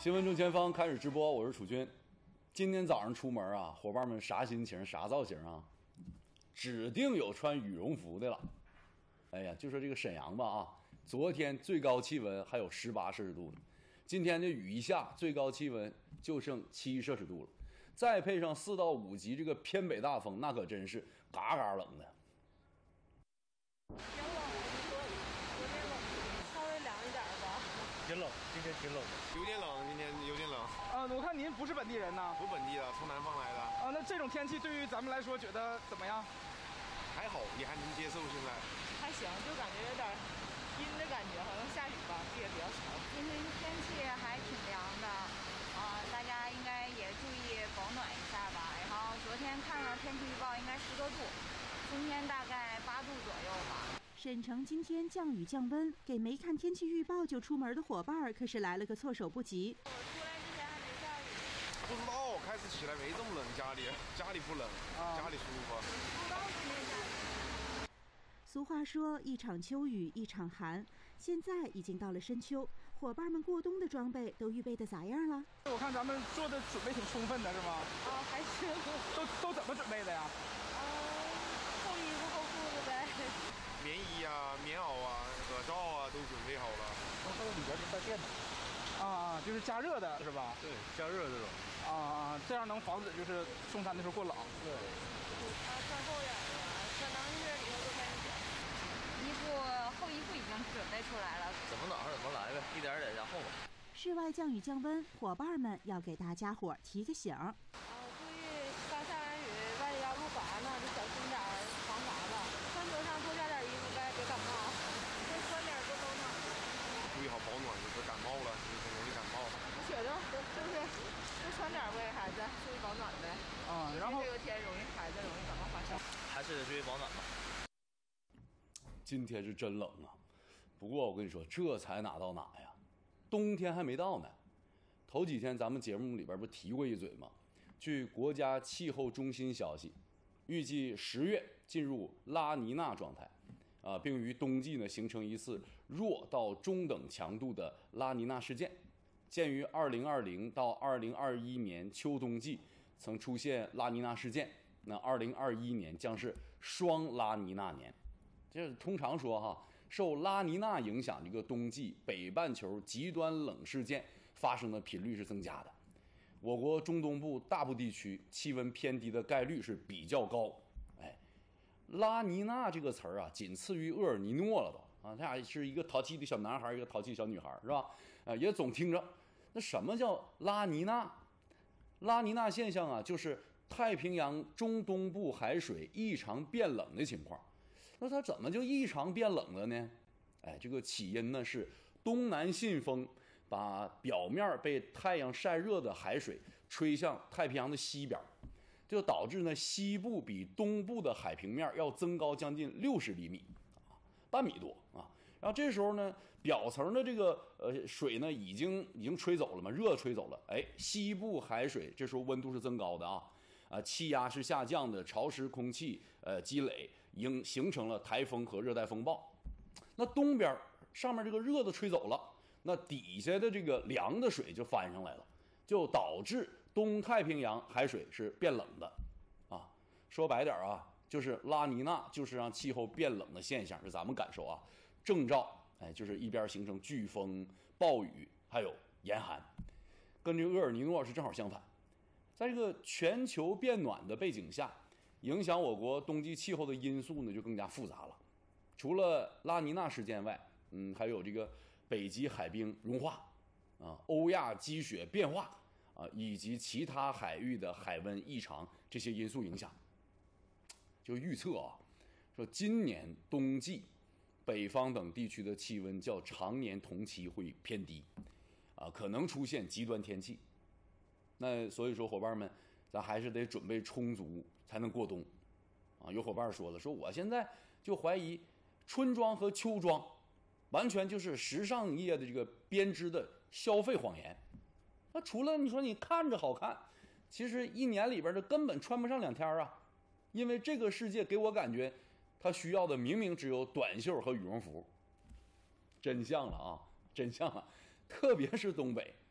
新闻正前方开始直播，我是楚军。今天早上出门啊，伙伴们啥心情啥造型啊？指定有穿羽绒服的了。哎呀，就说这个沈阳吧啊，昨天最高气温还有18摄氏度呢，今天这雨一下，最高气温就剩7摄氏度了。再配上4到5级这个偏北大风，那可真是嘎嘎冷的。 挺冷的，有点冷，稍微凉一点吧。 挺冷，今天挺冷的， 有点冷，今天有点冷。 我看您不是本地人呐？ 不本地的，从南方来的。 那这种天气对于咱们来说，觉得怎么样？ 还好，也还能接受。现在还行，就感觉有点阴的感觉，好像下雨吧，地也比较潮。 今天天气还挺凉的，大家应该也注意保暖一下吧。然后昨天看了天气预报，应该10多度，今天大概8度左右吧。 沈城今天降雨降温，给没看天气预报就出门的伙伴可是来了个措手不及。 我出来之前还没下雨。 不知道，开始起来没这么冷，家里不冷，家里舒服。 不知道今天下雨。 俗话说一场秋雨一场寒，现在已经到了深秋，伙伴们过冬的装备都预备的咋样了？ 我看咱们做的准备挺充分的，是吗？ 还行。 都怎么准备的呀？ 厚衣服厚裤子呗。 棉衣啊、棉袄啊、耳罩啊都准备好了。 还有里边是带电的。 就是加热的是吧？ 对，加热这种。 这样能防止就是送餐的时候过冷。 对。 穿厚点的，可能是里头都开始减。 厚衣服已经准备出来了， 怎么暖和怎么来呗，一点点加厚吧。 室外降雨降温，伙伴们要给大家伙提个醒。 注意刚下完雨，外里要路滑呢，就小心点防滑吧。穿车上多加点衣服呗，别感冒。多穿点多保暖。 注意好保暖，就是感冒了，就是容易感冒。 我觉得就是多穿点呗，孩子注意保暖呗。 然后这个天孩子容易感冒发烧， 还是得注意保暖吧。 今天是真冷啊，不过我跟你说，这才哪到哪呀，冬天还没到呢。头几天咱们节目里边不提过一嘴吗？据国家气候中心消息，预计10月进入拉尼娜状态，并于冬季呢形成一次弱到中等强度的拉尼娜事件。鉴于2020到2021年秋冬季曾出现拉尼娜事件，那2021年将是双拉尼娜年。这通常说哈，受拉尼娜影响，这个冬季北半球极端冷事件发生的频率是增加的。我国中东部大部地区气温偏低的概率是比较高。拉尼娜这个词儿啊，仅次于厄尔尼诺了都啊，他俩是一个淘气的小男孩，一个淘气小女孩，是吧？也总听着。那什么叫拉尼娜？拉尼娜现象啊，就是太平洋中东部海水异常变冷的情况。那它怎么就异常变冷了呢？这个起因呢是东南信风把表面被太阳晒热的海水吹向太平洋的西边，就导致呢西部比东部的海平面要增高将近60厘米，半米多啊。然后这时候呢，表层的这个水呢已经吹走了嘛，热吹走了。西部海水这时候温度是增高的气压是下降的，潮湿空气积累形成了台风和热带风暴。那东边上面这个热的吹走了，那底下的这个凉的水就翻上来了，就导致东太平洋海水是变冷的啊。说白点就是拉尼娜就是让气候变冷的现象，是咱们感受征兆就是一边形成飓风、暴雨，还有严寒，跟这个厄尔尼诺是正好相反。在这个全球变暖的背景下，影响我国冬季气候的因素呢就更加复杂了。除了拉尼娜事件外，还有这个北极海冰融化欧亚积雪变化以及其他海域的海温异常这些因素影响。就预测说今年冬季北方等地区的气温较常年同期会偏低可能出现极端天气。那所以说伙伴们，咱还是得准备充足才能过冬有伙伴说了，说我现在就怀疑春装和秋装完全就是时尚业的这个编织的消费谎言。那除了你说你看着好看，其实一年里边的根本穿不上2天因为这个世界给我感觉它需要的明明只有短袖和羽绒服。真相了真相了，特别是东北，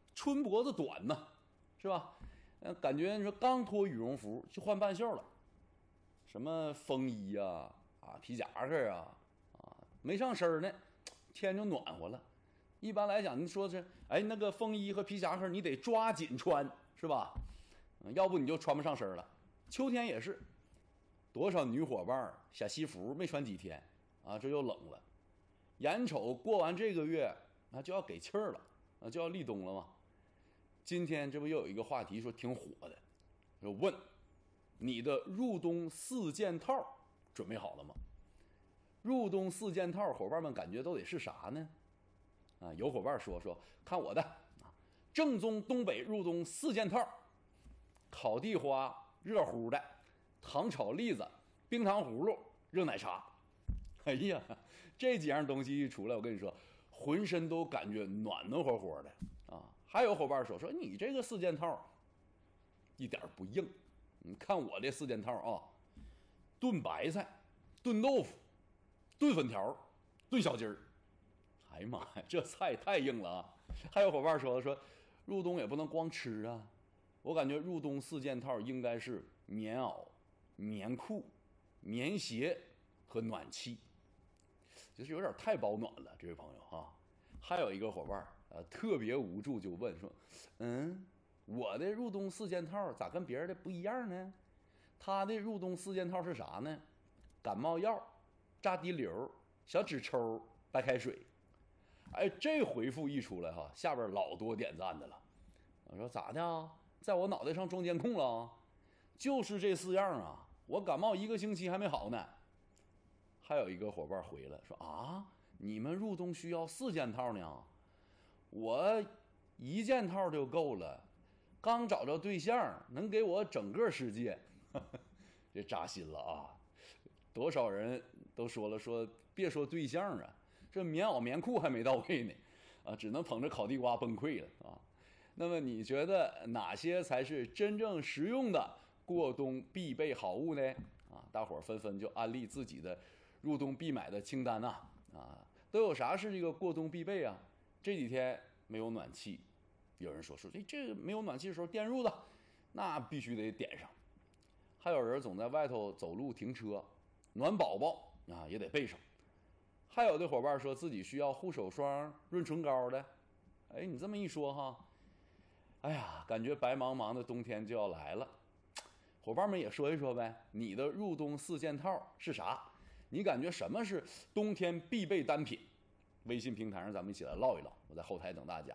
春脖子短呢，是吧？感觉你说刚脱羽绒服就换半袖了，什么风衣啊、皮夹克啊、没上身呢，天就暖和了。一般来讲，你说是那个风衣和皮夹克你得抓紧穿，是吧？要不你就穿不上身了。秋天也是，多少女伙伴小西服没穿几天这又冷了。眼瞅过完这个月就要给气儿了，就要立冬了嘛。今天这不又有一个话题说挺火的，就问你的入冬4件套准备好了吗？入冬4件套，伙伴们感觉都得是啥呢？有伙伴说看我的正宗东北入冬4件套：烤地花热乎的，糖炒栗子，冰糖葫芦，热奶茶。哎呀，这几样东西一出来，我跟你说，浑身都感觉暖暖和和的还有伙伴说你这个4件套一点不硬，你看我这4件套炖白菜，炖豆腐，炖粉条，炖小鸡儿。哎呀妈呀，这菜太硬了还有伙伴说入冬也不能光吃我感觉入冬4件套应该是棉袄、棉裤、棉鞋和暖气，就是有点太保暖了，这位朋友还有一个伙伴特别无助，就问我的入冬4件套咋跟别人的不一样呢？他的入冬4件套是啥呢？感冒药、扎滴流、小纸抽、白开水。这回复一出来下边老多点赞的了。我说咋的在我脑袋上装监控了？就是这4样我感冒1个星期还没好呢。还有一个伙伴回了说你们入冬需要4件套呢？我1件套就够了，刚找着对象能给我整个世界。这扎心了多少人都说了别说对象这棉袄棉裤还没到位呢只能捧着烤地瓜崩溃了那么你觉得哪些才是真正实用的过冬必备好物呢？大伙儿纷纷就安利自己的入冬必买的清单都有啥是这个过冬必备这几天没有暖气，有人说这个没有暖气的时候电褥子那必须得点上。还有人总在外头走路停车，暖宝宝也得备上。还有的伙伴说自己需要护手霜、润唇膏的。你这么一说哎呀，感觉白茫茫的冬天就要来了。伙伴们也说一说呗，你的入冬4件套是啥？你感觉什么是冬天必备单品？微信平台上咱们一起来唠一唠，我在后台等大家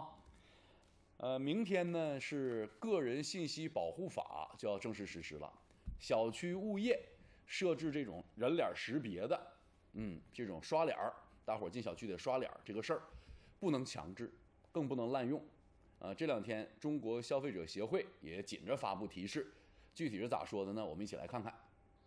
明天呢是个人信息保护法就要正式实施了，小区物业设置这种人脸识别的这种刷脸大伙进小区得刷脸这个事儿不能强制，更不能滥用这2天中国消费者协会也紧着发布提示，具体是咋说的呢？我们一起来看看。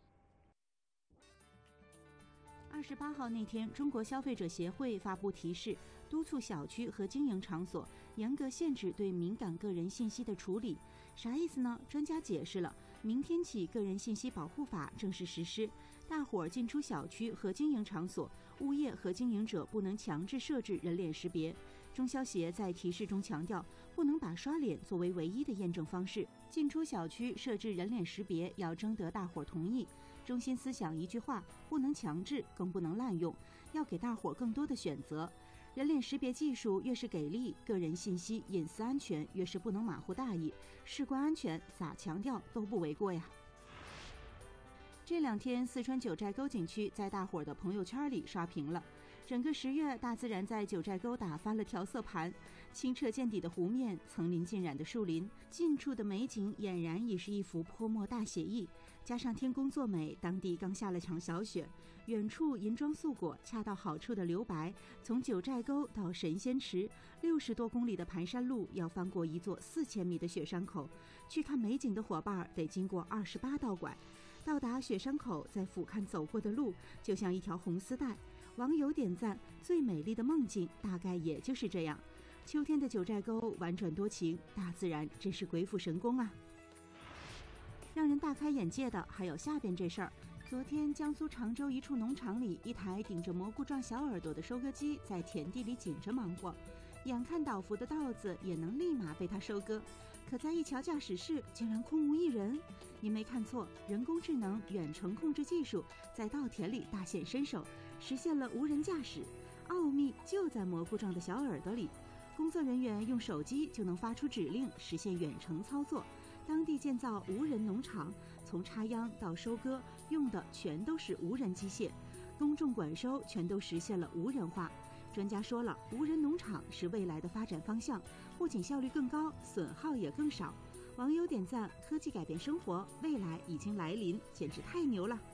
28号那天，中国消费者协会发布提示，督促小区和经营场所严格限制对敏感个人信息的处理。啥意思呢？专家解释了，明天起个人信息保护法正式实施，大伙儿进出小区和经营场所，物业和经营者不能强制设置人脸识别。中消协在提示中强调，不能把刷脸作为唯一的验证方式，进出小区设置人脸识别要征得大伙儿同意。中心思想一句话，不能强制，更不能滥用，要给大伙儿更多的选择。人脸识别技术越是给力，个人信息隐私安全越是不能马虎大意，事关安全，咋强调都不为过呀。这2天，四川九寨沟景区在大伙儿的朋友圈里刷屏了。整个10月，大自然在九寨沟打翻了调色盘，清澈见底的湖面，层林尽染的树林，近处的美景俨然已是一幅泼墨大写意。加上天公作美，当地刚下了场小雪，远处银装素裹、恰到好处的留白，从九寨沟到神仙池，60多公里的盘山路要翻过一座4000米的雪山口，去看美景的伙伴得经过28道拐。到达雪山口，再俯瞰走过的路，就像一条红丝带。网友点赞，最美丽的梦境大概也就是这样。秋天的九寨沟婉转多情，大自然真是鬼斧神工啊！让人大开眼界的还有下边这事儿。昨天，江苏常州一处农场里，一台顶着蘑菇状小耳朵的收割机在田地里紧着忙活。 眼看倒伏的稻子也能立马被它收割，可再一瞧驾驶室，竟然空无一人。您没看错，人工智能远程控制技术在稻田里大显身手，实现了无人驾驶。奥秘就在蘑菇状的小耳朵里，工作人员用手机就能发出指令，实现远程操作。当地建造无人农场，从插秧到收割用的全都是无人机械，公众管收全都实现了无人化。专家说了，无人农场是未来的发展方向，不仅效率更高，损耗也更少。网友点赞：科技改变生活，未来已经来临，简直太牛了！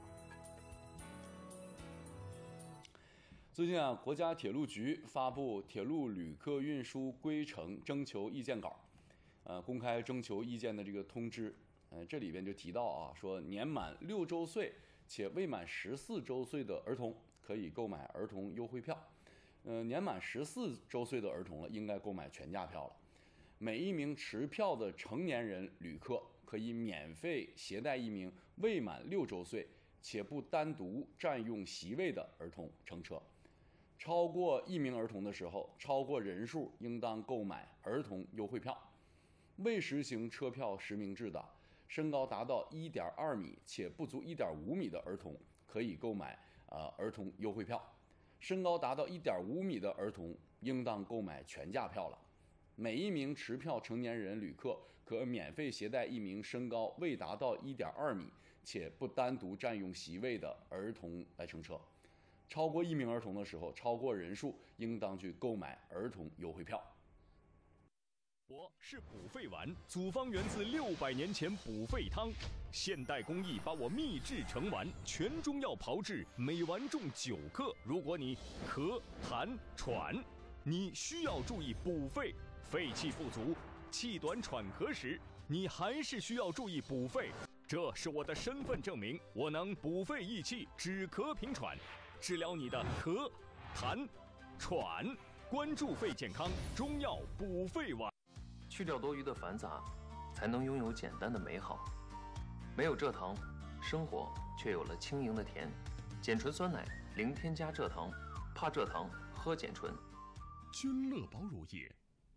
最近啊，国家铁路局发布铁路旅客运输规程征求意见稿，公开征求意见的这个通知，这里边就提到啊，说年满6周岁且未满14周岁的儿童可以购买儿童优惠票，年满14周岁的儿童了，应该购买全价票了。每一名持票的成年人旅客可以免费携带一名未满6周岁且不单独占用席位的儿童乘车。超过1名儿童的时候，超过人数应当购买儿童优惠票。未实行车票实名制的，身高达到1.2米且不足1.5米的儿童可以购买儿童优惠票。身高达到1.5米的儿童应当购买全价票了。每一名持票成年人旅客可免费携带一名身高未达到1.2米且不单独占用席位的儿童来乘车。超过1名儿童的时候，超过人数应当去购买儿童优惠票。 我是补肺丸，组方源自600年前补肺汤，现代工艺把我秘制成丸，全中药炮制，每丸重9克。如果你咳、痰、喘，你需要注意补肺。肺气不足、气短喘咳时，你还是需要注意补肺。这是我的身份证明，我能补肺益气、止咳平喘，治疗你的咳、痰、喘。关注肺健康，中药补肺丸。 去掉多余的繁杂，才能拥有简单的美好。没有蔗糖，生活却有了轻盈的甜。碱醇酸奶零添加蔗糖，怕蔗糖喝碱醇。 君乐宝乳液。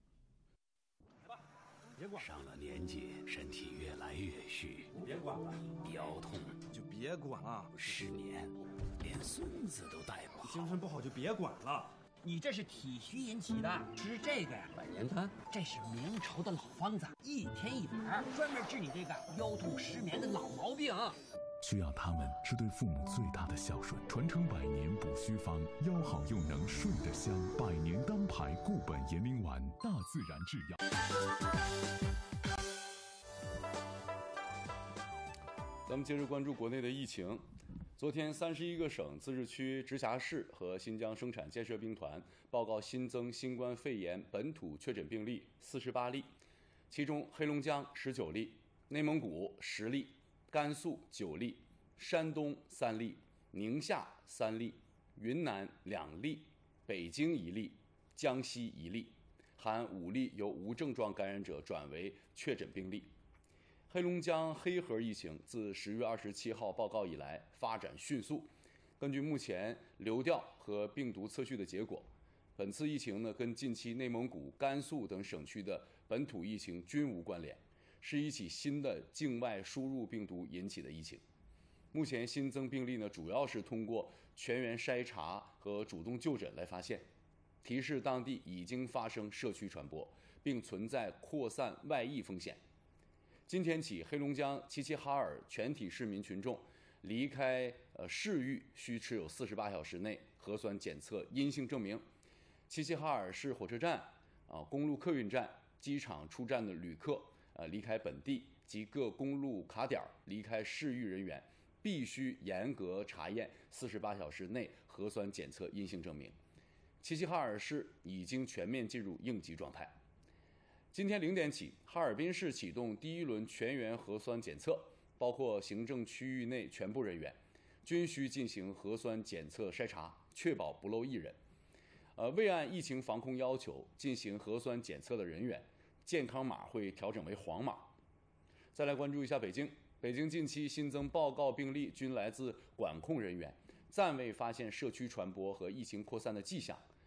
上了年纪，身体越来越虚， 别管了， 腰痛就别管了， 失眠，连孙子都带不好， 精神不好就别管了。 你这是体虚引起的，吃这个呀， 百年丹， 这是明朝的老方子，一天一碗，专门治你这个腰痛失眠的老毛病。 需要他们是对父母最大的孝顺，传承100年补虚方，腰好又能睡得香。百年单牌固本延龄丸，大自然制药。 咱们接着关注国内的疫情。昨天31个省、自治区、直辖市和新疆生产建设兵团报告新增新冠肺炎本土确诊病例48例，其中黑龙江19例，内蒙古10例，甘肃9例，山东3例，宁夏3例，云南2例，北京1例，江西1例，含5例由无症状感染者转为确诊病例。黑龙江黑河疫情自10月27号报告以来发展迅速。根据目前流调和病毒测序的结果，本次疫情跟近期内蒙古、甘肃等省区的本土疫情均无关联，是一起新的境外输入病毒引起的疫情。目前新增病例主要是通过全员筛查和主动就诊来发现，提示当地已经发生社区传播，并存在扩散外溢风险。今天起，黑龙江齐齐哈尔全体市民群众离开市域需持有48小时内核酸检测阴性证明。齐齐哈尔市火车站、公路客运站、机场出站的旅客离开本地及各公路卡点离开市域人员，必须严格查验48小时内核酸检测阴性证明。齐齐哈尔市已经全面进入应急状态。今天0点起，哈尔滨市启动第1轮全员核酸检测，包括行政区域内全部人员均需进行核酸检测筛查，确保不漏一人。未按疫情防控要求进行核酸检测的人员，健康码会调整为黄码。再来关注一下北京，北京近期新增报告病例均来自管控人员，暂未发现社区传播和疫情扩散的迹象。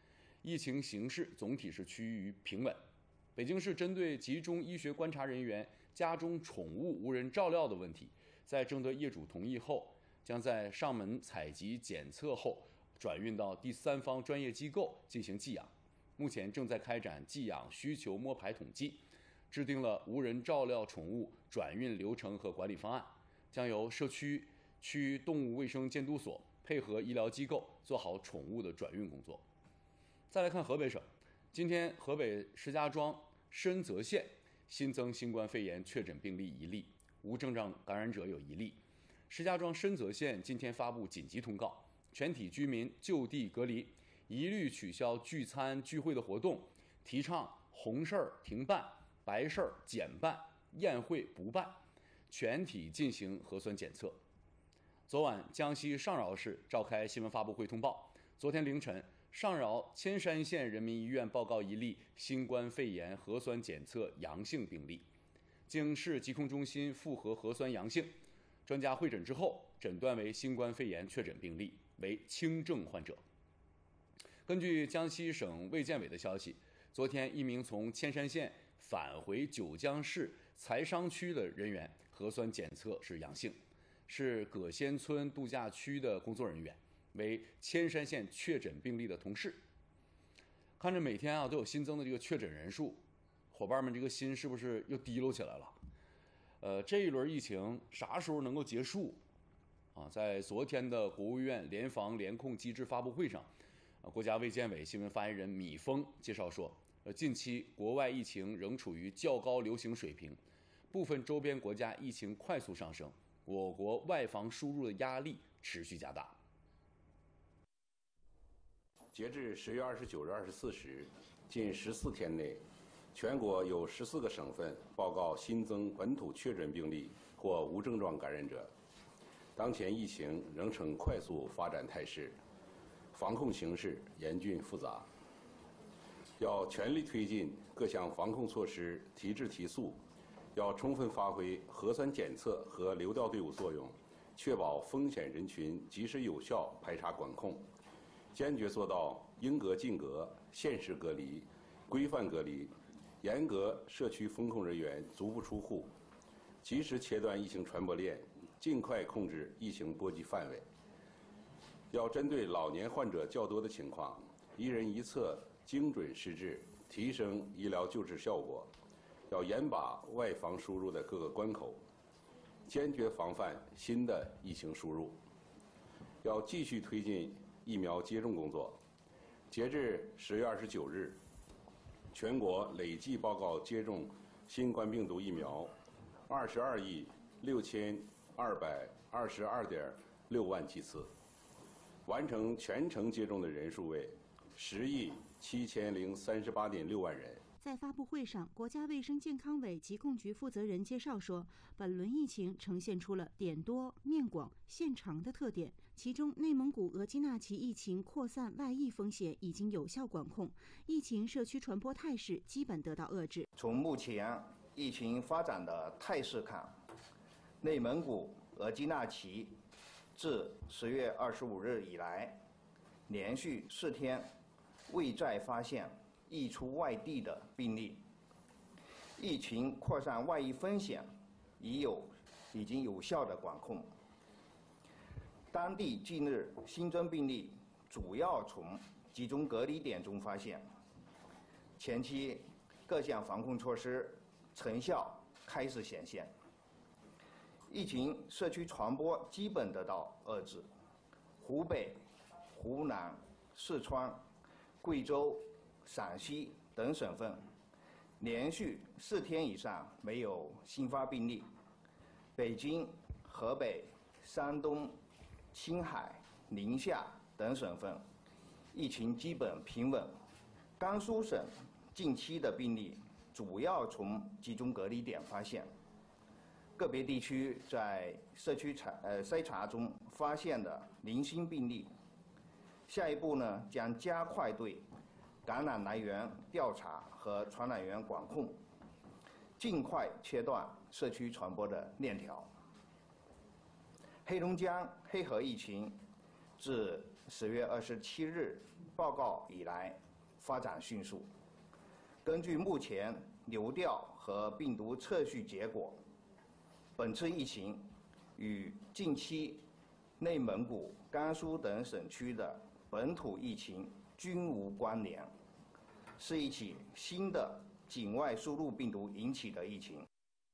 疫情形势总体是趋于平稳。北京市针对集中医学观察人员家中宠物无人照料的问题，在征得业主同意后，将在上门采集检测后转运到第三方专业机构进行寄养。目前正在开展寄养需求摸排统计，制定了无人照料宠物转运流程和管理方案，将由社区区动物卫生监督所配合医疗机构做好宠物的转运工作。再来看河北省，今天河北石家庄深泽县新增新冠肺炎确诊病例1例，无症状感染者有1例。石家庄深泽县今天发布紧急通告，全体居民就地隔离，一律取消聚餐聚会的活动，提倡红事儿停办，白事儿减办，宴会不办，全体进行核酸检测。昨晚，江西上饶市召开新闻发布会通报，昨天凌晨，上饶铅山县人民医院报告1例新冠肺炎核酸检测阳性病例，经市疾控中心复核核酸阳性，专家会诊之后诊断为新冠肺炎确诊病例，为轻症患者。根据江西省卫健委的消息，昨天一名从铅山县返回九江市财商区的人员核酸检测是阳性，是葛仙村度假区的工作人员，为铅山县确诊病例的同事。看着每天都有新增的这个确诊人数，伙伴们这个心是不是又提溜起来了？这一轮疫情啥时候能够结束？在昨天的国务院联防联控机制发布会上，国家卫健委新闻发言人米峰介绍说，近期国外疫情仍处于较高流行水平，部分周边国家疫情快速上升，我国外防输入的压力持续加大。 截至10月29日24时，近14天内，全国有14个省份报告新增本土确诊病例或无症状感染者。当前疫情仍呈快速发展态势，防控形势严峻复杂，要全力推进各项防控措施提质提速，要充分发挥核酸检测和流调队伍作用，确保风险人群及时有效排查管控，坚决做到应隔尽隔、限时隔离、规范隔离，严格社区风控人员足不出户，及时切断疫情传播链，尽快控制疫情波及范围。要针对老年患者较多的情况，一人一策，精准施治，提升医疗救治效果。要严把外防输入的各个关口，坚决防范新的疫情输入。要继续推进疫苗接种工作。截至10月29日，全国累计报告接种新冠病毒疫苗22亿6222.6万剂次，完成全程接种的人数为10亿7038.6万人。 在发布会上，国家卫生健康委疾控局负责人介绍说，本轮疫情呈现出了点多、面广、线长的特点，其中内蒙古额济纳旗疫情扩散外溢风险已经有效管控，疫情社区传播态势基本得到遏制。 从目前疫情发展的态势看，内蒙古额济纳旗自10月25日以来，连续4天未再发现溢出外地的病例，疫情扩散外溢风险已经有效的管控。当地近日新增病例主要从集中隔离点中发现，前期各项防控措施成效开始显现，疫情社区传播基本得到遏制。湖北、湖南、四川、贵州、陕西等省份连续4天以上没有新发病例，北京、河北、山东、青海、宁夏等省份疫情基本平稳。甘肃省近期的病例主要从集中隔离点发现，个别地区在社区筛查中发现的零星病例。下一步呢，将加快对感染来源调查和传染源管控，尽快切断社区传播的链条。黑龙江黑河疫情自10月27日报告以来， 发展迅速。根据目前流调和病毒测序结果，本次疫情与近期内蒙古、甘肃等省区的本土疫情均无关联，是一起新的境外输入病毒引起的疫情。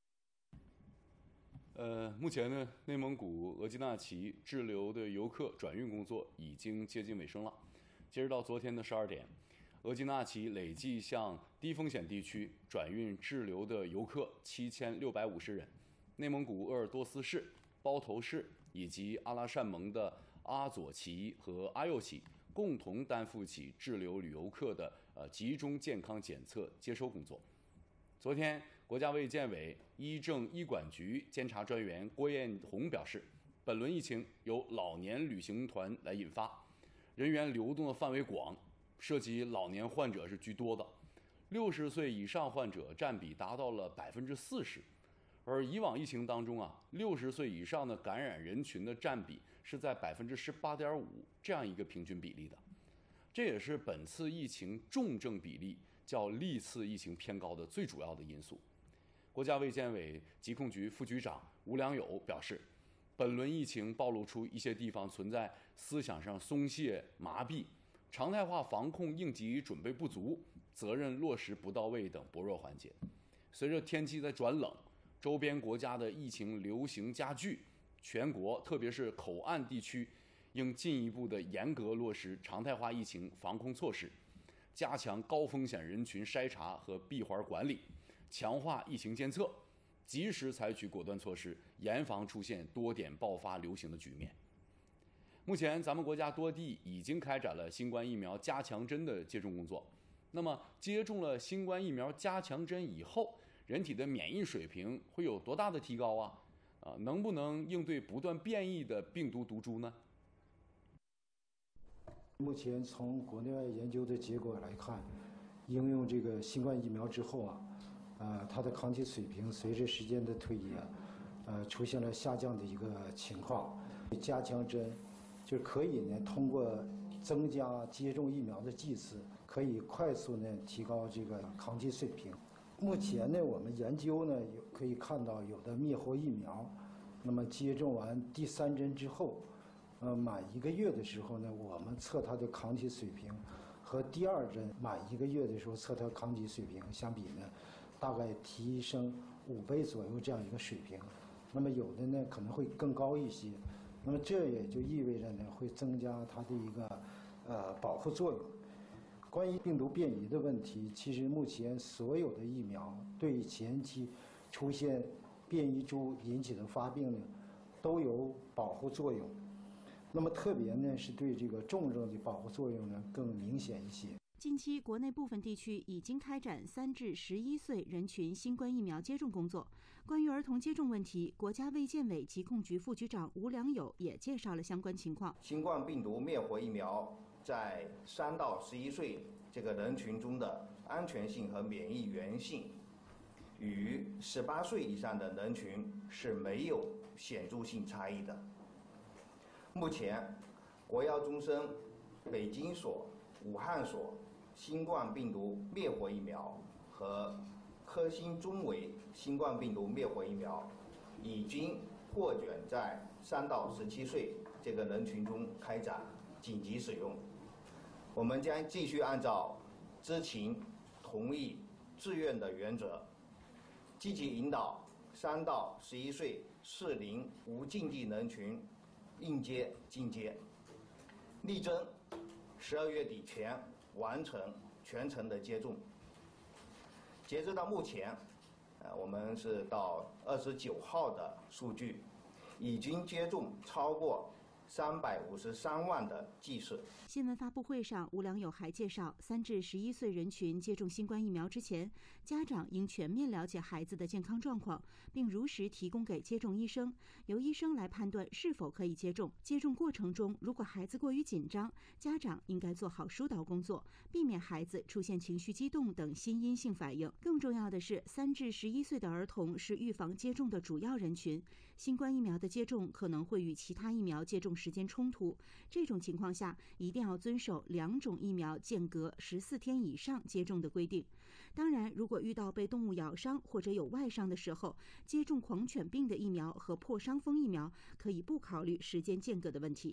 目前呢，内蒙古额济纳旗滞留的游客转运工作已经接近尾声了。截止到昨天的12点，额济纳旗累计向低风险地区转运滞留的游客7650人。内蒙古鄂尔多斯市、包头市以及阿拉善盟的阿左旗和阿右旗共同担负起滞留旅游客的集中健康检测接收工作。昨天，国家卫健委医政医管局监察专员郭艳红表示，本轮疫情由老年旅行团来引发，人员流动的范围广，涉及老年患者是居多的，60岁以上患者占比达到了40%，而以往疫情当中60岁以上的感染人群的占比是在18.5%这样一个平均比例的，这也是本次疫情重症比例较历次疫情偏高的最主要的因素。国家卫健委疾控局副局长吴良友表示，本轮疫情暴露出一些地方存在思想上松懈、麻痹、常态化防控应急准备不足、责任落实不到位等薄弱环节。随着天气在转冷，周边国家的疫情流行加剧，全国特别是口岸地区应进一步的严格落实常态化疫情防控措施，加强高风险人群筛查和闭环管理，强化疫情监测，及时采取果断措施，严防出现多点爆发流行的局面。目前，咱们国家多地已经开展了新冠疫苗加强针的接种工作。那么，接种了新冠疫苗加强针以后，人体的免疫水平会有多大的提高啊？能不能应对不断变异的病毒毒株呢？ 目前从国内外研究的结果来看，应用这个新冠疫苗之后它的抗体水平随着时间的推移出现了下降的一个情况。加强针就可以呢通过增加接种疫苗的剂次，可以快速呢提高这个抗体水平。目前呢，我们研究呢可以看到，有的灭活疫苗，那么接种完第3针之后，满1个月的时候呢，我们测它的抗体水平和第2针满1个月的时候测它抗体水平相比呢，大概提升5倍左右这样一个水平。那么有的呢可能会更高一些，那么这也就意味着呢会增加它的一个保护作用。关于病毒变异的问题，其实目前所有的疫苗对前期出现变异株引起的发病呢，都有保护作用。那么特别呢是对这个重症的保护作用呢更明显一些。 近期，国内部分地区已经开展3至11岁人群新冠疫苗接种工作。关于儿童接种问题，国家卫健委疾控局副局长吴良友也介绍了相关情况。 新冠病毒灭活疫苗在3到11岁这个人群中的安全性和免疫原性，与18岁以上的人群是没有显著性差异的。目前，国药中生、北京所、武汉所新冠病毒灭活疫苗和科兴中维新冠病毒灭活疫苗已经获准在3到17岁这个人群中开展紧急使用。我们将继续按照知情、同意、自愿的原则，积极引导3到11岁适龄无禁忌人群应接尽接，力争12月底前完成全程的接种。截止到目前，我们是到29号的数据，已经接种超过353万的剂次。 新闻发布会上，吴良友还介绍，3至11岁人群接种新冠疫苗之前，家长应全面了解孩子的健康状况，并如实提供给接种医生，由医生来判断是否可以接种。接种过程中，如果孩子过于紧张，家长应该做好疏导工作，避免孩子出现情绪激动等心因性反应。更重要的是，3至11岁的儿童是预防接种的主要人群，新冠疫苗的接种可能会与其他疫苗接种时间冲突。这种情况下，一定要遵守2种疫苗间隔14天以上接种的规定。当然，如果遇到被动物咬伤或者有外伤的时候，接种狂犬病的疫苗和破伤风疫苗可以不考虑时间间隔的问题。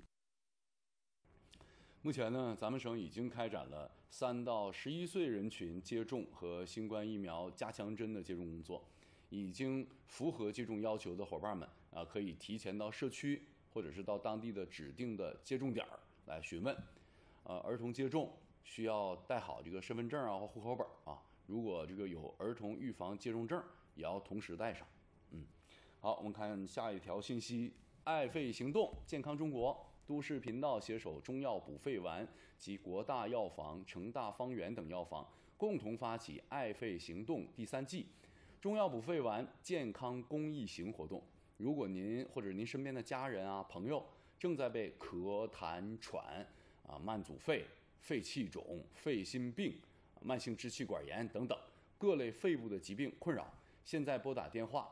目前呢，咱们省已经开展了3到11岁人群接种和新冠疫苗加强针的接种工作，已经符合接种要求的伙伴们可以提前到社区或者是到当地的指定的接种点来询问。儿童接种需要带好这个身份证或户口本如果这个有儿童预防接种证，也要同时带上。好，我们看下一条信息：爱肺行动，健康中国。都市频道携手中药补肺丸及国大药房、成大方圆等药房，共同发起爱肺行动第3季中药补肺丸健康公益行活动。如果您或者您身边的家人朋友正在被咳痰喘慢阻肺、肺气肿、肺心病、慢性支气管炎等等各类肺部的疾病困扰，现在拨打电话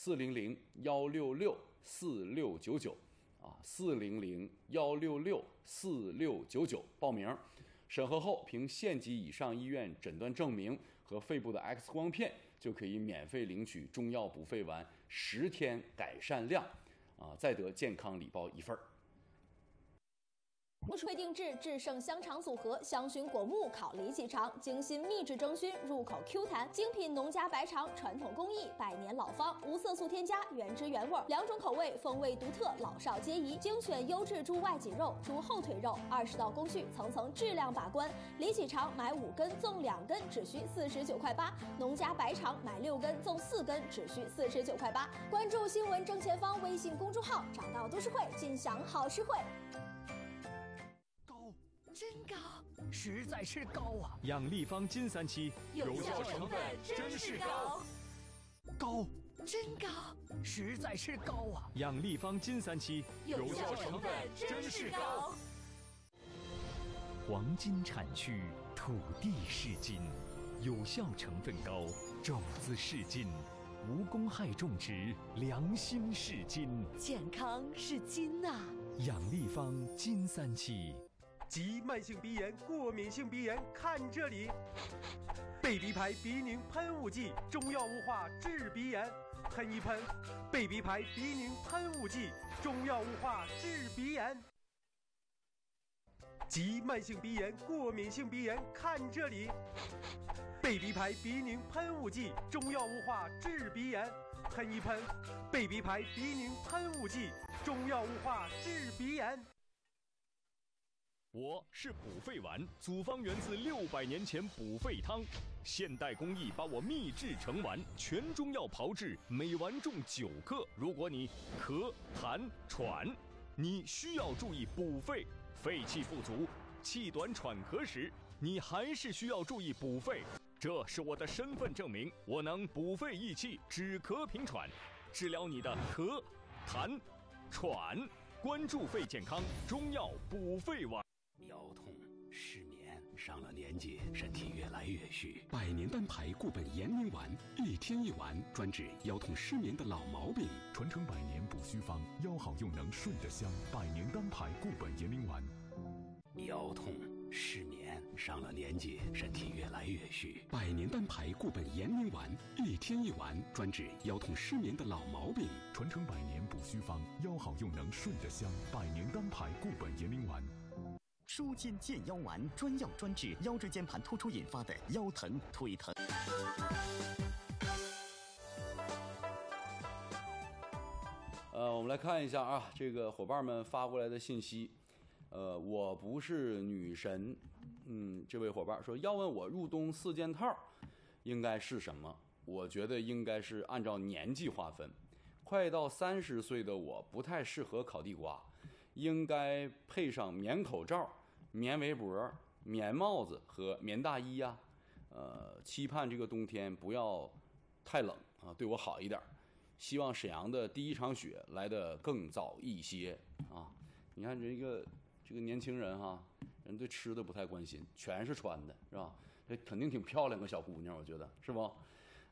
400-166-4699。400-166-4699报名，审核后凭县级以上医院诊断证明和肺部的 X 光片，就可以免费领取中药补肺丸10天改善量，再得健康礼包1份。 无水定制制胜香肠组合，香薰果木烤里脊肠，精心秘制蒸熏，入口 Q 弹，精品农家白肠，传统工艺，100年老方，无色素添加，原汁原味，2种口味，风味独特，老少皆宜。精选优质猪外脊肉、猪后腿肉，20道工序，层层质量把关。里脊肠买5根赠2根，只需49块8；农家白肠买6根赠4根，只需49块8。关注新闻正前方微信公众号，找到都市会，尽享好实惠。 真高，实在是高啊！ 养立方金3期， 有效成分真是高。高，真高，实在是高啊！ 养立方金3期， 有效成分真是高。 黄金产区，土地是金，有效成分高，种子是金，无公害种植，良心是金， 健康是金呐！ 养立方金3期。 急慢性鼻炎、过敏性鼻炎，看这里！贝鼻牌鼻宁喷雾剂，中药雾化治鼻炎，喷一喷。贝鼻牌鼻宁喷雾剂，中药雾化治鼻炎。急慢性鼻炎、过敏性鼻炎，看这里！贝鼻牌鼻宁喷雾剂，中药雾化治鼻炎，喷一喷。贝鼻牌鼻宁喷雾剂，中药雾化治鼻炎。 我是补肺丸，组方源自600年前补肺汤，现代工艺把我秘制成丸，全中药炮制，每丸重9克。如果你咳痰喘，你需要注意补肺，肺气不足、气短喘咳时，你还是需要注意补肺。这是我的身份证明，我能补肺益气、止咳平喘，治疗你的咳痰喘。关注肺健康，中药补肺丸。 腰痛、失眠，上了年纪，身体越来越虚。百年单牌固本延宁丸，1天1丸，专治腰痛失眠的老毛病。 传承100年补虚方，腰好又能睡得香。百年单牌固本延宁丸。 腰痛、失眠，上了年纪，身体越来越虚。百年单牌固本延宁丸，1天1丸，专治腰痛失眠的老毛病。 传承100年补虚方，腰好又能睡得香。百年单牌固本延宁丸。 舒筋健腰丸，专药专治腰椎间盘突出引发的腰疼、腿疼。 我们来看一下这个伙伴们发过来的信息。我不是女神。这位伙伴说要问我入冬4件套应该是什么？我觉得应该是按照年纪划分。快到30岁的我不太适合烤地瓜，应该配上棉口罩、棉围脖、棉帽子和棉大衣呀。期盼这个冬天不要太冷对我好一点。希望沈阳的第1场雪来得更早一些你看这个年轻人人对吃的不太关心，全是穿的，是吧？这肯定挺漂亮个小姑娘，我觉得是不？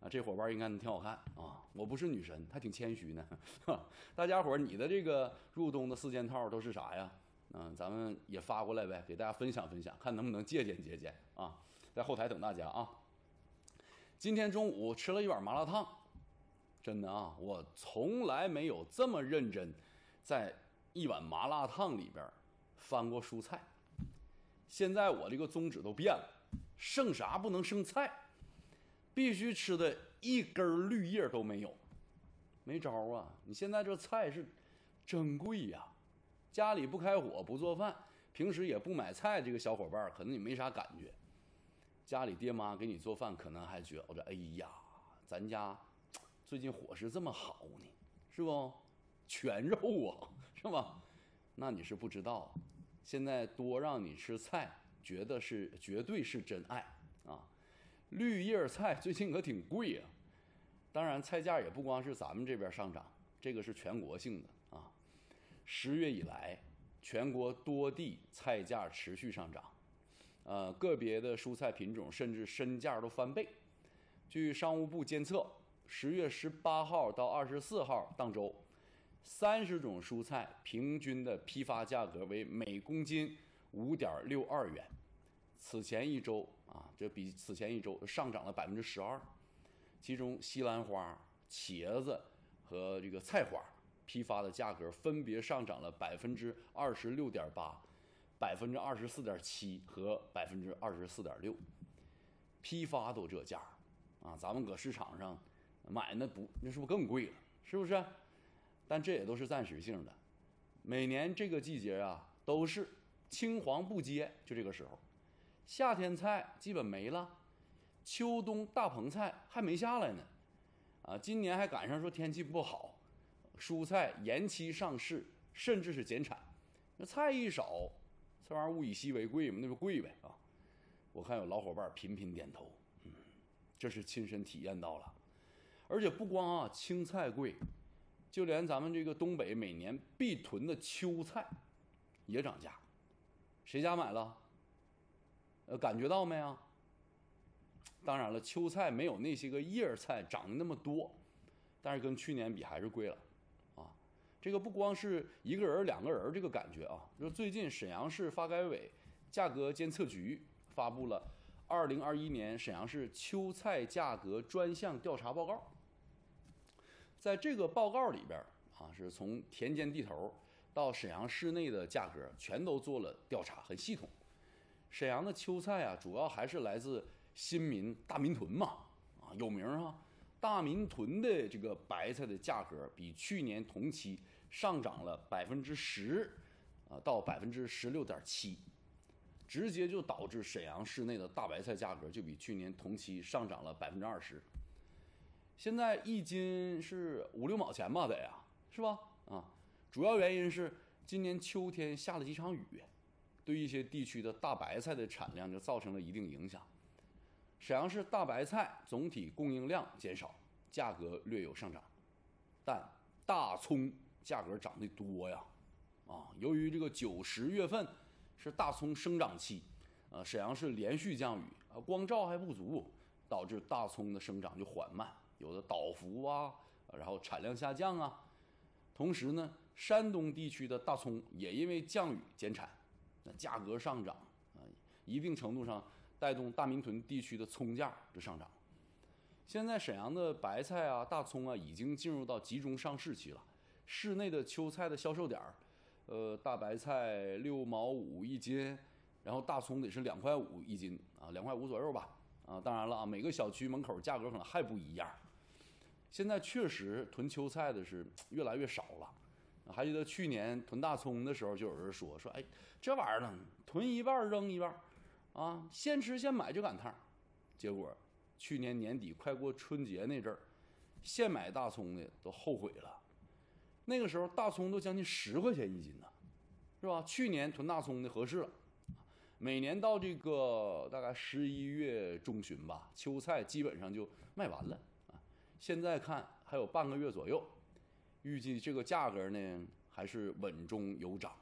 啊，这伙伴应该挺好看啊。我不是女神，还挺谦虚呢。大家伙儿，你的这个入冬的4件套都是啥呀？咱们也发过来呗，给大家分享分享，看能不能借鉴啊。在后台等大家啊。今天中午吃了一碗麻辣烫，真的啊，我从来没有这么认真在一碗麻辣烫里边翻过蔬菜。现在我这个宗旨都变了，剩啥不能剩菜，必须吃的一根绿叶都没有。没招啊，你现在这菜是真贵呀，家里不开火不做饭，平时也不买菜，这个小伙伴可能你没啥感觉。家里爹妈给你做饭，可能还觉得哎呀，咱家最近伙食这么好呢，是不？全肉啊，是吧？那你是不知道，现在多让你吃菜，绝对是真爱啊！绿叶菜最近可挺贵啊，当然菜价也不光是咱们这边上涨，这个是全国性的啊。10月以来，全国多地菜价持续上涨。个别的蔬菜品种甚至身价都翻倍。据商务部监测，10月18号到24号当周，30种蔬菜平均的批发价格为每公斤5.62元。此前一周这比此前一周上涨了12%。其中西兰花、茄子和这个菜花批发的价格分别上涨了26.8%。24.7%和24.6%，批发都这价啊！咱们搁市场上买那是不是更贵了？是不是？但这也都是暂时性的。每年这个季节啊，都是青黄不接，就这个时候，夏天菜基本没了，秋冬大棚菜还没下来呢。今年还赶上说天气不好，蔬菜延期上市，甚至是减产。那菜一少。这玩意儿物以稀为贵嘛，那就贵呗啊！我看有老伙伴频频点头，这是亲身体验到了。而且不光青菜贵，就连咱们这个东北每年必囤的秋菜也涨价。谁家买了？感觉到没啊？当然了，秋菜没有那些个叶菜涨得那么多，但是跟去年比还是贵了。这个不光是1个人、2个人这个感觉啊，就是最近沈阳市发改委价格监测局发布了2021年沈阳市秋菜价格专项调查报告。在这个报告里边是从田间地头到沈阳市内的价格全都做了调查，很系统。沈阳的秋菜主要还是来自新民大民屯嘛，有名啊。大民屯的这个白菜的价格比去年同期上涨了10%，到16.7%，直接就导致沈阳市内的大白菜价格就比去年同期上涨了20%。现在1斤是5、6毛钱吧，得呀，是吧？主要原因是今年秋天下了几场雨，对一些地区的大白菜的产量就造成了一定影响。沈阳市大白菜总体供应量减少，价格略有上涨，但大葱价格涨得多呀！由于这个9、10月份是大葱生长期，沈阳市连续降雨，光照还不足，导致大葱的生长就缓慢，有的倒伏然后产量下降啊。同时呢，山东地区的大葱也因为降雨减产，那价格上涨一定程度上带动大民屯地区的葱价的上涨。现在沈阳的白菜大葱已经进入到集中上市期了。市内的秋菜的销售点大白菜6毛5一斤，然后大葱得是2块5一斤2块5左右吧。当然了每个小区门口价格可能还不一样。现在确实囤秋菜的是越来越少了。还记得去年囤大葱的时候，就有人说哎，这玩意儿呢，囤一半扔一半。先吃先买就赶趟，结果去年年底快过春节那阵儿，现买大葱的都后悔了。那个时候大葱都将近10块钱一斤呢，是吧？去年囤大葱的合适了。每年到这个大概11月中旬吧，秋菜基本上就卖完了现在看还有半个月左右，预计这个价格呢还是稳中有涨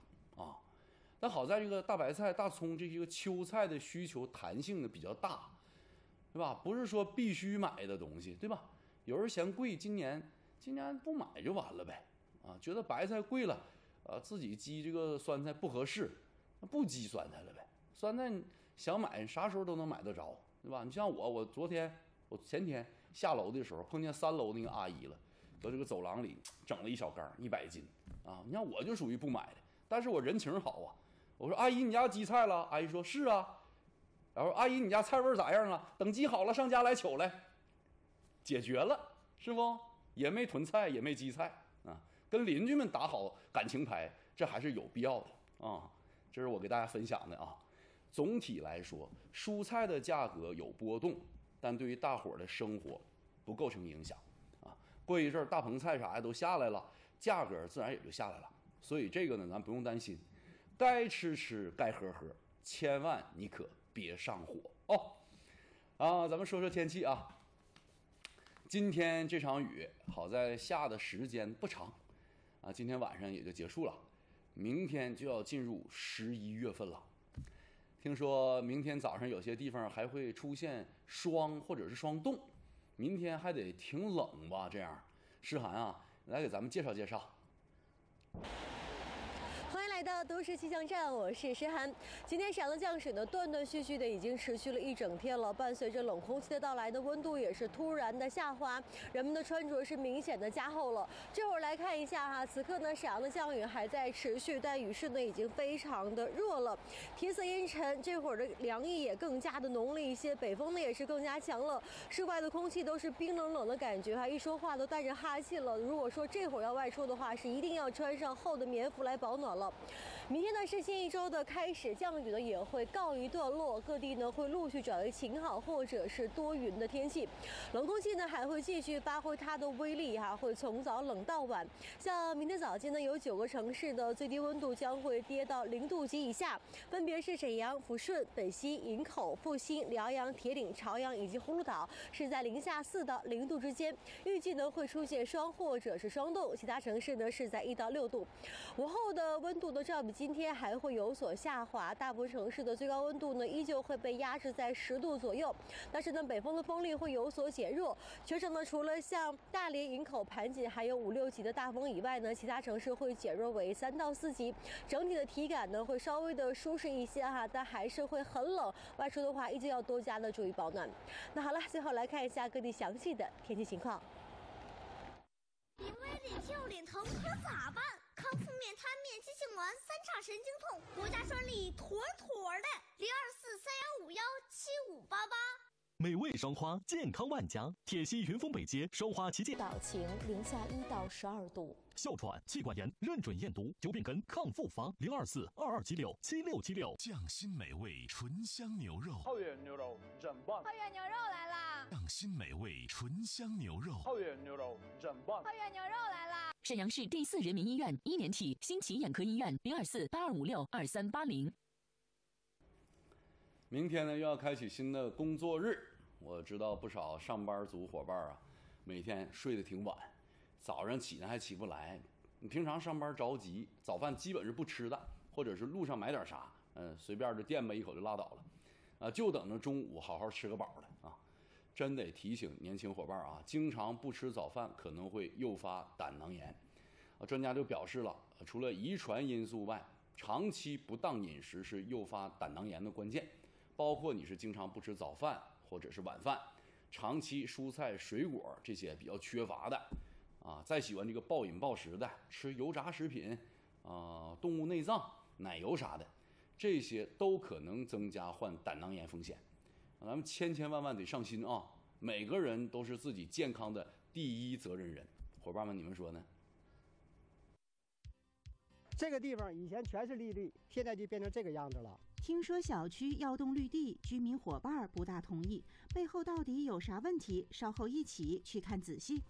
但好在这个大白菜、大葱这些个秋菜的需求弹性呢比较大， 对吧？不是说必须买的东西，对吧？有人嫌贵，今年不买就完了呗，啊，觉得白菜贵了，自己积这个酸菜不合适，那不积酸菜了呗。酸菜想买啥时候都能买得着，对吧？你像我前天下楼的时候碰见3楼那个阿姨了，搁这个走廊里整了一小缸100斤啊。你看我就属于不买的，但是我人情好啊。我说阿姨你家积菜了？阿姨说是啊。然后阿姨你家菜味咋样啊？等积好了上家来取来，解决了是不？也没囤菜也没积菜啊，跟邻居们打好感情牌，这还是有必要的啊。这是我给大家分享的啊。总体来说，蔬菜的价格有波动，但对于大伙儿的生活不构成影响啊。过一阵儿大棚菜啥的都下来了，价格自然也就下来了。所以这个呢，咱不用担心，该吃吃，该喝喝，千万你可别上火哦。啊，咱们说说天气啊。今天这场雨好在下的时间不长啊，今天晚上也就结束了，明天就要进入11月份了。听说明天早上有些地方还会出现霜或者是霜冻，明天还得挺冷吧？这样，诗涵啊，来给咱们介绍介绍。 欢迎来到都市气象站，我是诗涵。今天沈阳的降水呢，断断续续的已经持续了一整天了。伴随着冷空气的到来呢，温度也是突然的下滑，人们的穿着是明显的加厚了。这会儿来看一下哈，此刻呢，沈阳的降雨还在持续，但雨势呢已经非常的弱了，天色阴沉，这会儿的凉意也更加的浓了一些，北风呢也是更加强了，室外的空气都是冰冷冷的感觉哈，一说话都带着哈气了。如果说这会儿要外出的话，是一定要穿上厚的棉服来保暖了。明天呢是新一周的开始，降雨呢也会告一段落，各地呢会陆续转为晴好或者是多云的天气。冷空气呢还会继续发挥它的威力哈，会从早冷到晚。像明天早间呢，有9个城市的最低温度将会跌到0度及以下，分别是沈阳、抚顺、本溪、营口、阜新、辽阳、铁岭、朝阳以及葫芦岛，是在零下4到0度之间。预计呢会出现霜或者是霜冻，其他城市呢是在1到6度。午后的温度呢照比今天还会有所下滑，大部分城市的最高温度呢依旧会被压制在10度左右。但是呢，北风的风力会有所减弱。全省呢，除了像大连、营口、盘锦还有5、6级的大风以外呢，其他城市会减弱为3到4级。整体的体感呢会稍微的舒适一些哈，但还是会很冷。外出的话，依旧要多加的注意保暖。那好了，最后来看一下各地详细的天气情况。 因为脸跳脸疼可咋办？康复面瘫面急性挛3叉神经痛，国家专利妥妥的，02431517588。 美味双花，健康万家。铁西云峰北街双花旗舰。 岛晴，零下1到12度。 哮喘、气管炎认准验毒，久病根抗复方，02422767676。 匠心美味醇香牛肉。 后园牛肉整棒。 后园牛肉来啦！ 匠心美味醇香牛肉。 后园牛肉整棒。 后园牛肉来啦！ 沈阳市第4人民医院1年起新奇眼科医院02482562380。 明天呢又要开启新的工作日，我知道不少上班族伙伴啊，每天睡得挺晚，早上起呢还起不来。你平常上班着急，早饭基本是不吃的，或者是路上买点啥，随便就垫吧一口就拉倒了，啊，就等着中午好好吃个饱了啊。真得提醒年轻伙伴啊，经常不吃早饭可能会诱发胆囊炎。专家就表示了，除了遗传因素外，长期不当饮食是诱发胆囊炎的关键。包括你是经常不吃早饭或者是晚饭，长期蔬菜水果这些比较缺乏的啊，再喜欢这个暴饮暴食的，吃油炸食品啊、动物内脏、奶油啥的，这些都可能增加患胆囊炎风险。咱们千万得上心啊！每个人都是自己健康的第一责任人。伙伴们，你们说呢？ 这个地方以前全是绿地，现在就变成这个样子了。 听说小区要动绿地，居民伙伴不大同意，背后到底有啥问题？稍后一起去看仔细。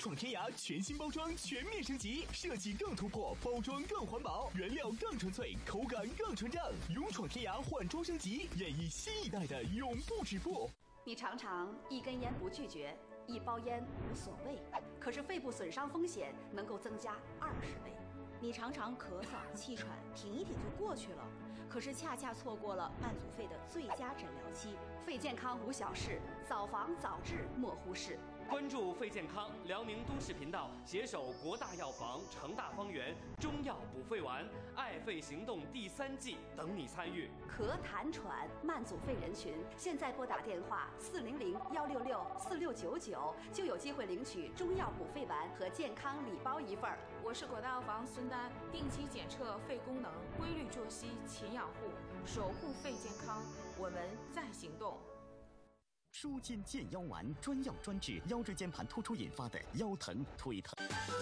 创天涯全新包装全面升级，设计更突破，包装更环保，原料更纯粹，口感更纯正。勇闯天涯换装升级，演绎新一代的永不止步。 你常常一根烟不拒绝，一包烟无所谓，可是肺部损伤风险能够增加20倍。你常常咳嗽气喘，挺一挺就过去了，可是恰恰错过了慢阻肺的最佳诊疗期。肺健康无小事，早防早治莫忽视。 关注肺健康，辽宁都市频道携手国大药房、成大方圆中药补肺丸爱肺行动第3季等你参与。 咳痰喘慢阻肺人群，现在拨打电话400-166-4699，就有机会领取中药补肺丸和健康礼包1份。 我是国大药房孙丹，定期检测肺功能，规律作息，勤养护，守护肺健康，我们在行动。 舒筋健腰丸专药专治腰椎间盘突出引发的腰疼、腿疼。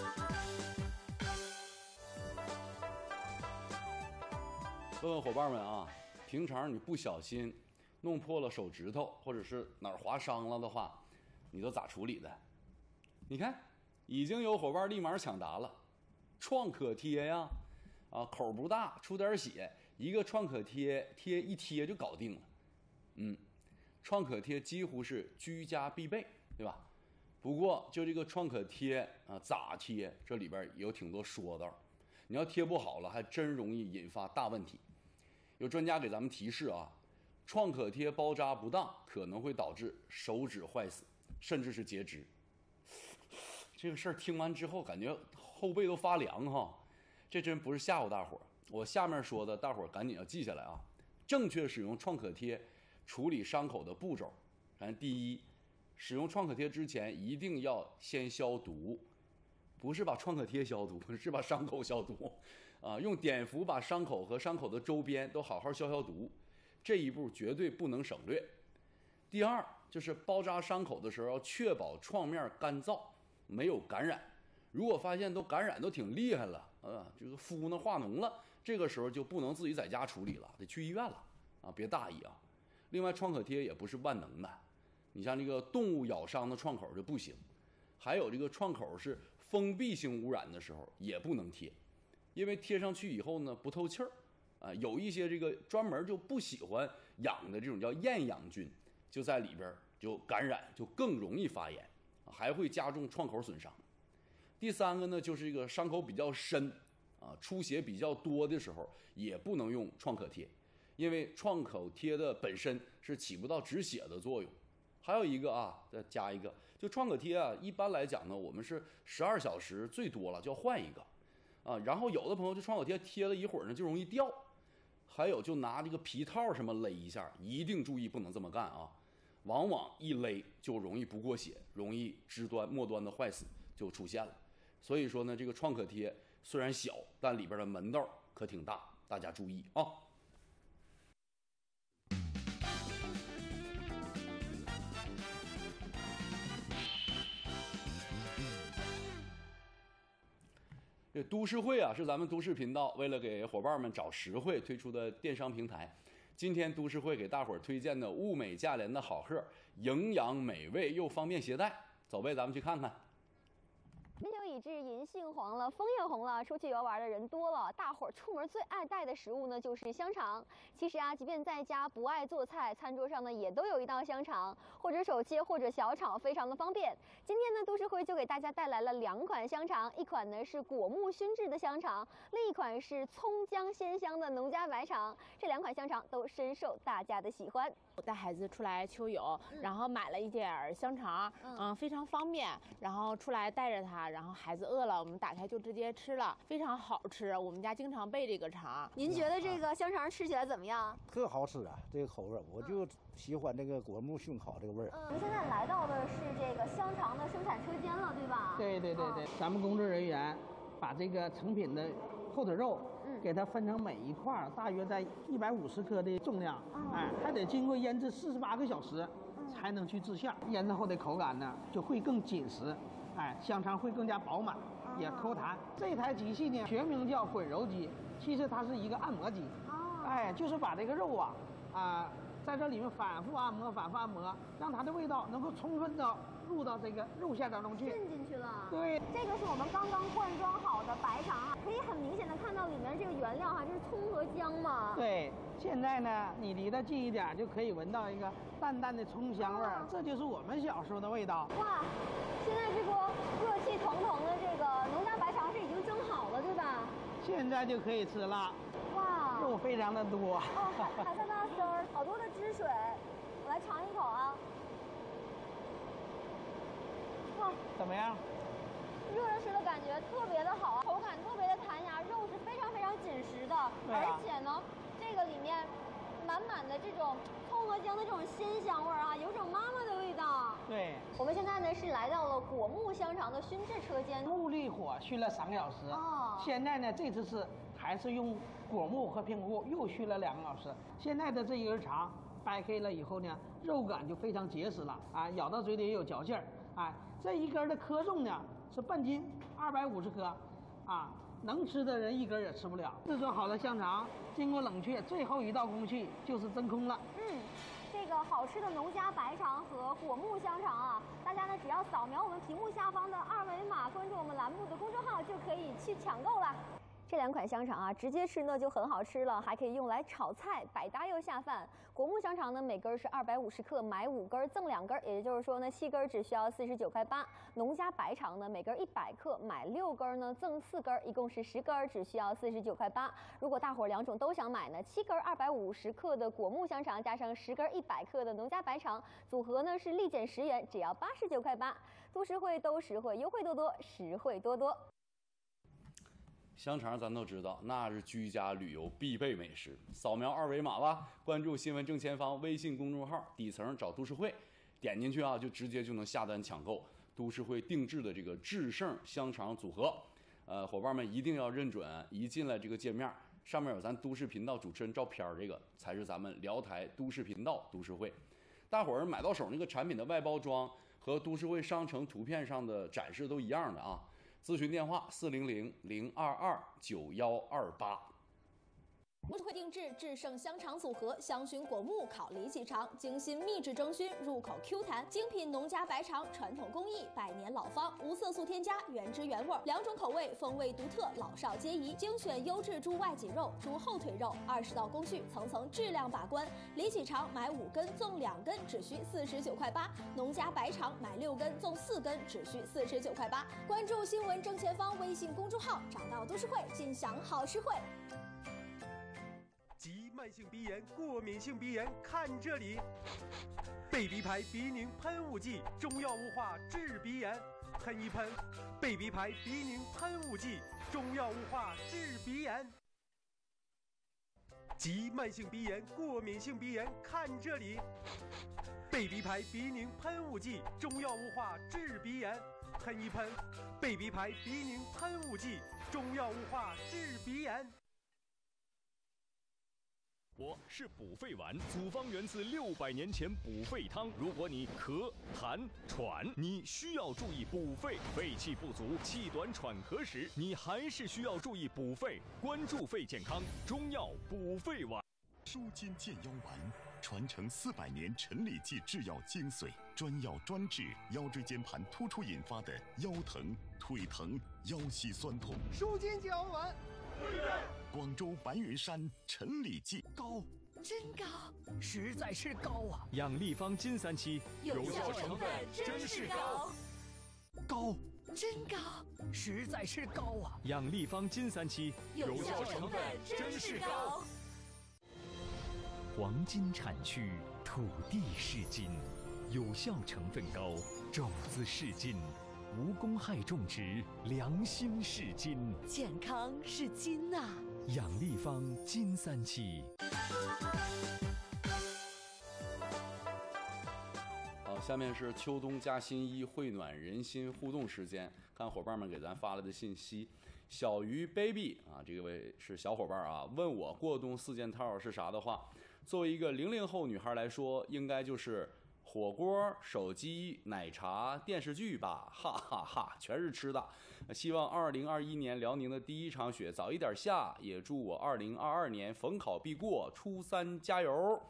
问问伙伴们啊，平常你不小心弄破了手指头，或者是哪儿划伤了的话，你都咋处理的？你看，已经有伙伴立马抢答了，创可贴呀，口不大，出点血，一个创可贴一贴就搞定了。创可贴几乎是居家必备，对吧？不过就这个创可贴啊，咋贴？这里边有挺多说道。你要贴不好了，还真容易引发大问题。有专家给咱们提示啊，创可贴包扎不当，可能会导致手指坏死，甚至是截肢。这个事儿听完之后，感觉后背都发凉哈。这真不是吓唬大伙儿。我下面说的，大伙儿赶紧要记下来啊。正确使用创可贴处理伤口的步骤，第一，使用创可贴之前一定要先消毒，不是把创可贴消毒，是把伤口消毒啊，用碘伏把伤口和伤口的周边都好好消毒，这一步绝对不能省略。第二，就是包扎伤口的时候要确保创面干燥，没有感染。如果发现都感染都挺厉害了这个肤呢化脓了，这个时候就不能自己在家处理了，得去医院了啊，别大意啊。另外，创可贴也不是万能的，你像这个动物咬伤的创口就不行，还有这个创口是封闭性污染的时候也不能贴，因为贴上去以后呢不透气儿啊，有一些这个专门就不喜欢养的这种叫厌氧菌，就在里边就感染，就更容易发炎，还会加重创口损伤。第三个呢，就是这个伤口比较深啊，出血比较多的时候也不能用创可贴。因为创可贴的本身是起不到止血的作用。还有一个啊，再加一个，就创可贴啊，一般来讲呢，我们是12小时最多了就要换一个啊。然后有的朋友就创可贴贴了一会儿呢就容易掉，还有就拿这个皮套什么勒一下，一定注意不能这么干啊，往往一勒就容易不过血，容易肢端末端的坏死就出现了。所以说呢，这个创可贴虽然小，但里边的门道可挺大，大家注意啊。这都市汇啊，是咱们都市频道为了给伙伴们找实惠推出的电商平台。今天都市汇给大伙儿推荐的物美价廉的好货，营养美味又方便携带。走呗，咱们去看看。 金秋已至，银杏黄了，枫叶红了，出去游玩的人多了，大伙儿出门最爱带的食物呢就是香肠。其实啊，即便在家不爱做菜，餐桌上呢也都有一道香肠，或者手切，或者小炒，非常的方便。今天呢，都市汇就给大家带来了2款香肠，一款呢是果木熏制的香肠，另一款是葱姜鲜香的农家白肠。这2款香肠都深受大家的喜欢。 我带孩子出来秋游，然后买了一点香肠，非常方便，然后出来带着他，然后孩子饿了，我们打开就直接吃了，非常好吃。我们家经常备这个肠。 您觉得这个香肠吃起来怎么样？ 特好吃啊，这个口味我就喜欢这个果木熏烤这个味儿。 您现在来到的是这个香肠的生产车间了，对吧？ 对，咱们工作人员把这个成品的后腿肉，给它分成每一块大约在150克的重量，还得经过腌制48个小时，才能去制馅。腌制后的口感呢就会更紧实，香肠会更加饱满，也口弹。这台机器呢学名叫混揉机，其实它是一个按摩机，就是把这个肉在这里面反复按摩，让它的味道能够充分的入到这个肉馅当中去， 渗进去了。 对， 这个是我们刚刚灌装好的白肠啊，可以很明显的看到里面这个原料哈，这是葱和姜嘛。 对，现在呢，你离它近一点就可以闻到一个淡淡的葱香味儿，这就是我们小时候的味道。 哇，现在这锅热气腾腾的这个农家白肠是已经蒸好了，对吧？ 现在就可以吃了。 哇， 肉非常的多。 哦，海带大丝儿，好多的汁水，我来尝一口啊。哇， 怎么样？ 热热吃的感觉特别的好，口感特别的弹牙，肉是非常非常紧实的，而且呢，这个里面满满的这种葱和姜的这种鲜香味儿啊，有种妈妈的味道。 对， 我们现在呢是来到了果木香肠的熏制车间， 木力火熏了3个小时。 哦， 现在呢这次是还是用果木和平菇又熏了2个小时。现在的这一根肠掰开了以后呢，肉感就非常结实了啊，咬到嘴里也有嚼劲儿。哎，这一根的克重呢是半斤，250克，啊，能吃的人一根也吃不了。制作好的香肠经过冷却，最后一道工序就是真空了。 这个好吃的农家白肠和果木香肠啊，大家呢只要扫描我们屏幕下方的2维码，关注我们栏目的公众号就可以去抢购了。这2款香肠啊，直接吃呢就很好吃了，还可以用来炒菜，百搭又下饭。果木香肠呢，每根是250克，买5根赠2根，也就是说呢，7根只需要49块8。农家白肠呢，每根100克，买6根呢赠4根，一共是10根，只需要49块8。如果大伙2种都想买呢，7根250克的果木香肠加上10根100克的农家白肠，组合呢是立减10元，只要89块8。都实惠都实惠，优惠多多，实惠多多。 香肠咱都知道，那是居家旅游必备美食。扫描2维码吧，关注新闻正前方微信公众号，底层找都市会，点进去啊，就直接就能下单抢购都市会定制的这个制胜香肠组合。伙伴们一定要认准，一进来这个界面上面有咱都市频道主持人照片，这个才是咱们辽台都市频道都市会。大伙儿买到手那个产品的外包装和都市会商城图片上的展示都一样的啊。咨询电话400-022-9128。 都市会定制制胜香肠组合，香薰果木烤里脊肠，精心秘制蒸熏，入口 Q 弹，精品农家白肠，传统工艺，100年老方，无色素添加，原汁原味，2种口味，风味独特，老少皆宜。精选优质猪外脊肉、猪后腿肉，20道工序，层层质量把关。里脊肠买5根赠2根，只需49块8；农家白肠买6根赠4根，只需49块8。关注新闻正前方微信公众号，找到都市会，尽享好实惠。 急慢性鼻炎、过敏性鼻炎，看这里！贝鼻牌鼻宁喷雾剂，中药物化治鼻炎，喷一喷。贝鼻牌鼻宁喷雾剂，中药物化治鼻炎。急慢性鼻炎、过敏性鼻炎，看这里！贝鼻牌鼻宁喷雾剂，中药物化治鼻炎，喷一喷。贝鼻牌鼻宁喷雾剂，中药物化治鼻炎。 我是补肺丸，组方源自600年前补肺汤。如果你咳、痰、喘，你需要注意补肺；肺气不足、气短喘咳时，你还是需要注意补肺。关注肺健康，中药补肺丸。 舒筋健腰丸，传承400年陈李济制药精髓，专药专治腰椎间盘突出引发的腰疼、腿疼、腰膝酸痛。 舒筋健腰丸。 广州白云山陈李济高，真高，实在是高啊！ 养力方金3期， 有效成分真是高， 高， 真高，实在是高啊！ 养力方金3期， 有效成分真是高。 黄金产区，土地是金，有效成分高，种子是金。无公害种植，良心是金， 健康是金呐！ 养力方金3期。 好，下面是秋冬加新衣，惠暖人心互动时间。看伙伴们给咱发来的信息，小鱼 baby 啊，这位是小伙伴啊，问我过冬4件套是啥的话，作为一个00后女孩来说，应该就是火锅、手机、奶茶、电视剧吧，哈哈哈，全是吃的。希望2021年辽宁的第1场雪早一点下，也祝我2022年逢考必过，初3加油。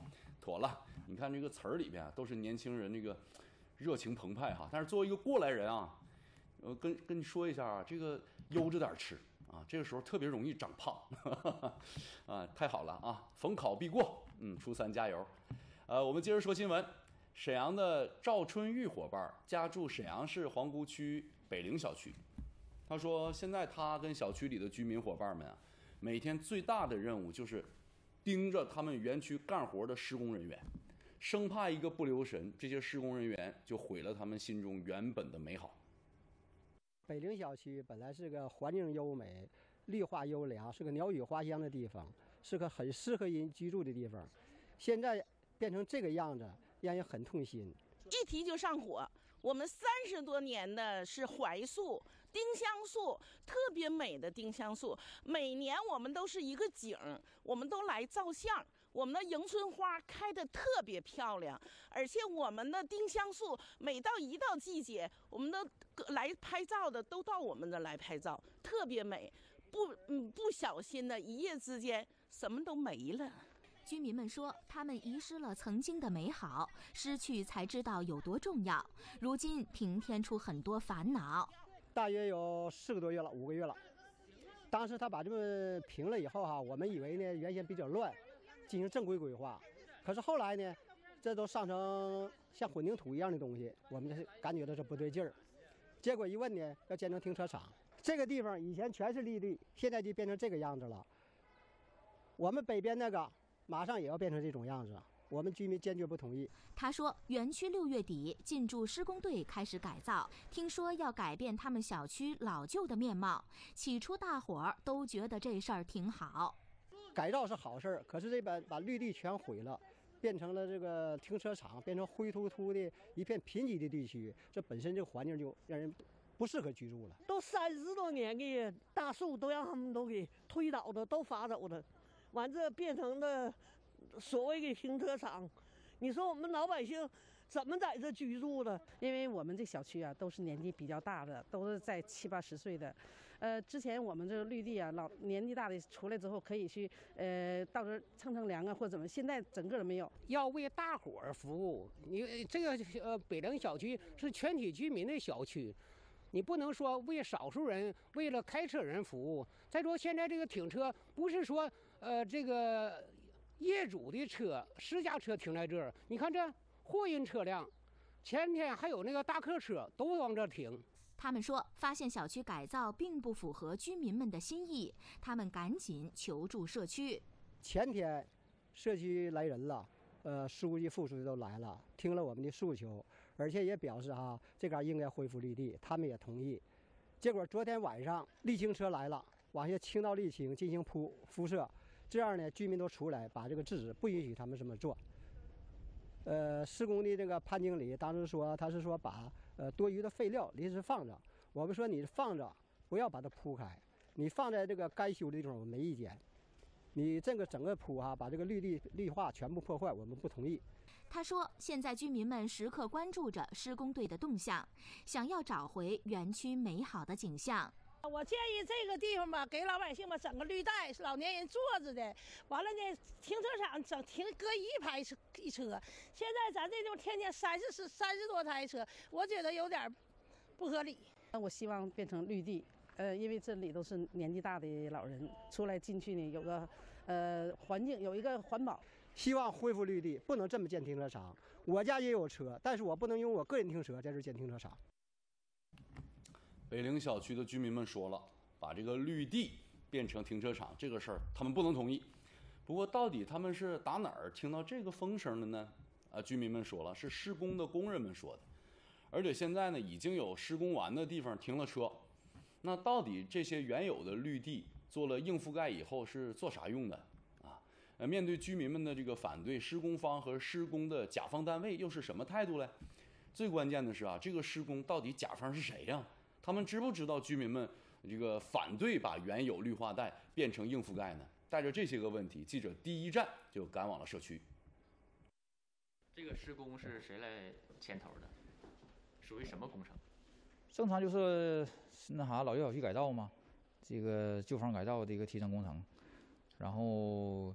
妥了。你看这个词儿里边都是年轻人这个热情澎湃哈，但是作为一个过来人啊，跟你说一下啊，这个悠着点吃啊，这个时候特别容易长胖啊，太好了啊，逢考必过，初3加油。我们接着说新闻。沈阳的赵春玉伙伴家住沈阳市皇姑区北陵小区，他说现在他跟小区里的居民伙伴们啊，每天最大的任务就是盯着他们园区干活的施工人员，生怕一个不留神，这些施工人员就毁了他们心中原本的美好。 北陵小区本来是个环境优美、绿化优良，是个鸟语花香的地方，是个很适合人居住的地方，现在变成这个样子，让人很痛心。 一提就上火。我们30多年的是槐树、丁香树，特别美的丁香树，每年我们都是一个景，我们都来照相。我们的迎春花开得特别漂亮，而且我们的丁香树每到一到季节，我们的来拍照的都到我们这来拍照，特别美。不小心的一夜之间什么都没了。 居民们说，他们遗失了曾经的美好，失去才知道有多重要。如今平添出很多烦恼。 大约有4个多月了，5个月了。当时他把这个平了以后哈，我们以为呢原先比较乱，进行正规规划。可是后来呢，这都上成像混凝土一样的东西，我们感觉到这不对劲儿。结果一问呢，要建成停车场。这个地方以前全是绿地，现在就变成这个样子了。我们北边那个马上也要变成这种样子，我们居民坚决不同意。 他说，园区6月底进驻施工队开始改造，听说要改变他们小区老旧的面貌。起初大伙儿都觉得这事儿挺好， 改造是好事儿，可是这边把绿地全毁了，变成了这个停车场，变成灰秃秃的一片贫瘠的地区，这本身这个环境就让人不适合居住了。 都30多年的大树都让他们都给推倒的，都伐走的。完这变成了所谓的停车场，你说我们老百姓怎么在这居住的？ 因为我们这小区啊，都是年纪比较大的，都是在70、80岁的。之前我们这个绿地啊，老年纪大的出来之后可以去到这乘凉啊，或者怎么，现在整个都没有。 要为大伙儿服务，你这个北陵小区是全体居民的小区。你不能说为少数人、为了开车人服务。再说现在这个停车不是说这个业主的车、私家车停在这儿，你看这货运车辆，前天还有那个大客车都往这停。 他们说，发现小区改造并不符合居民们的心意，他们赶紧求助社区。 前天社区来人了，书记、副书记都来了，听了我们的诉求。而且也表示这嘎应该恢复绿地，他们也同意。结果昨天晚上沥青车来了，往下倾倒沥青进行铺设，这样呢，居民都出来把这个制止，不允许他们这么做。施工的这个潘经理当时说，他是说把多余的废料临时放着，我们说你放着，不要把它铺开，你放在这个该修的地方我们没意见，你这个整个铺把这个绿化全部破坏，我们不同意。 他说，现在居民们时刻关注着施工队的动向，想要找回园区美好的景象。 我建议这个地方吧，给老百姓吧整个绿带，是老年人坐着的。完了呢，停车场整搁一排一车。现在咱这地方天天30多台车，我觉得有点不合理。 我希望变成绿地，因为这里都是年纪大的老人，出来进去呢有个环境，有一个环保。 希望恢复绿地，不能这么建停车场。我家也有车，但是我不能用我个人停车在这建停车场。 北陵小区的居民们说了，把这个绿地变成停车场这个事儿，他们不能同意。不过，到底他们是打哪儿听到这个风声的呢？居民们说了，是施工的工人们说的。而且现在呢，已经有施工完的地方停了车。那到底这些原有的绿地做了硬覆盖以后是做啥用的？面对居民们的这个反对，施工方和施工的甲方单位又是什么态度呢？最关键的是这个施工到底甲方是谁呀？他们知不知道居民们这个反对把原有绿化带变成硬覆盖呢？带着这些个问题，记者第一站就赶往了社区。 这个施工是谁来牵头的？属于什么工程？ 正常就是老旧小区改造嘛，这个旧房改造的一个提升工程，然后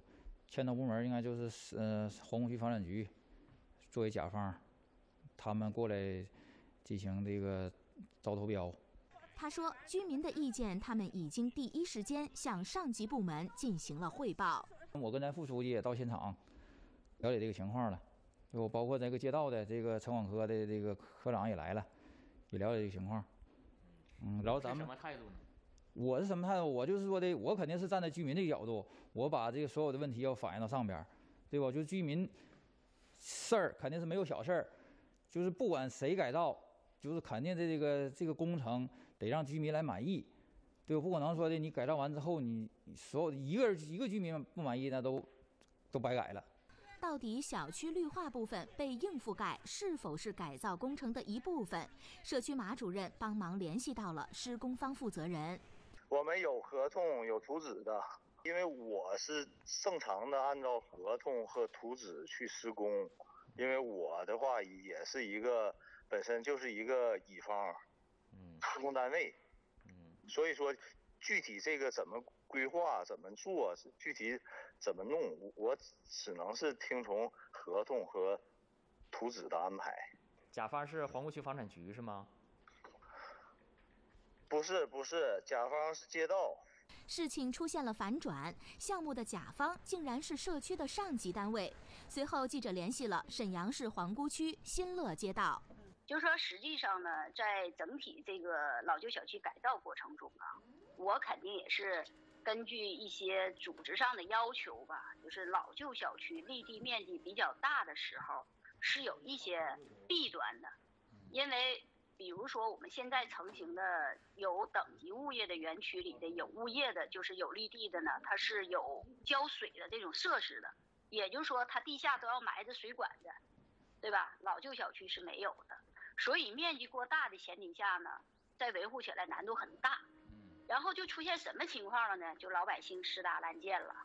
牵头部门应该就是环工区房产局作为甲方，他们过来进行这个招投标。 他说，居民的意见他们已经第一时间向上级部门进行了汇报。 我跟咱副书记也到现场了解这个情况了，就包括这个街道的这个城管科的这个科长也来了，也了解这个情况。然后咱们什么态度呢？ 我是什么态度？我就是说的，我肯定是站在居民这个角度，我把这个所有的问题要反映到上边，对吧？就居民事儿肯定是没有小事儿，就是不管谁改造，就是肯定的这个工程得让居民来满意，对吧？不可能说的你改造完之后，你所有一个居民不满意，那都白改了。 到底小区绿化部分被硬覆盖是否是改造工程的一部分？社区马主任帮忙联系到了施工方负责人。 我们有合同有图纸的，因为我是正常的按照合同和图纸去施工，因为我的话也是本身就是一个乙方，施工单位，所以说具体这个怎么规划、怎么做、具体怎么弄，我只能是听从合同和图纸的安排。 甲方是环工区房产局是吗？ 不是，甲方是街道。 事情出现了反转，项目的甲方竟然是社区的上级单位。随后，记者联系了沈阳市皇姑区新乐街道。 就是说，实际上呢，在整体这个老旧小区改造过程中啊，我肯定也是根据一些组织上的要求吧，就是老旧小区绿地面积比较大的时候，是有一些弊端的，因为比如说我们现在成型的有等级物业的园区里的有物业的，就是有绿地的呢，它是有浇水的这种设施的，也就是说它地下都要埋着水管的，对吧？老旧小区是没有的，所以面积过大的前提下呢，在维护起来难度很大。然后就出现什么情况了呢？就老百姓吃大烂件了，